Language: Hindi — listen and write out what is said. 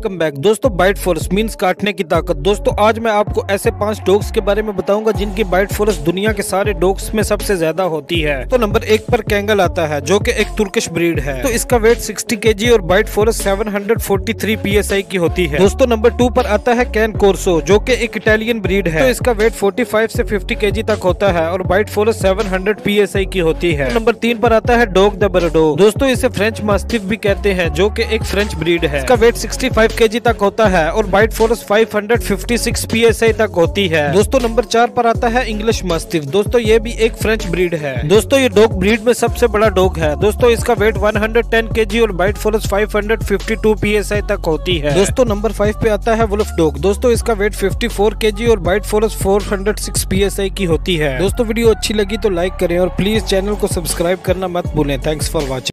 वेलकम बैक दोस्तों। बाइट फोर्स मींस काटने की ताकत। दोस्तों आज मैं आपको ऐसे 5 डॉग्स के बारे में बताऊंगा जिनकी बाइट फोर्स दुनिया के सारे डॉग्स में सबसे ज्यादा होती है। तो नंबर 1 पर कैंगल आता है जो कि एक तुर्किश ब्रीड है। तो इसका वेट 60 kg और बाइट फोर्स 743 PSI की होती है। दोस्तों नंबर 2 पर आता है कैन कोर्सो जो कि एक इटालियन ब्रीड है। तो इसका वेट 45 से 50 kg तक होता है और बाइट फोर्स 700 PSI की होती है। नंबर 3 पर आता है डॉग द बर्डो। दोस्तों इसे फ्रेंच मास्टिफ भी कहते हैं जो कि एक फ्रेंच ब्रीड है। इसका वेट 65 kg तक होता है और बाइट फोर्स 556 PSI तक होती है। दोस्तों नंबर 4 पर आता है इंग्लिश मास्टिफ। दोस्तों ये भी एक फ्रेंच ब्रीड है। दोस्तों ये डॉग ब्रीड में सबसे बड़ा डॉग है। दोस्तों इसका वेट 110 kg और बाइट फोर्स 552 PSI तक होती है। दोस्तों नंबर 5 पे आता है वुल्फ डॉग। दोस्तों इसका वेट 54 kg और बाइट फोर्स 406 PSI की होती है। दोस्तों वीडियो अच्छी लगी तो लाइक करें और प्लीज चैनल को सब्सक्राइब करना मत भूलें। Thanks for watching.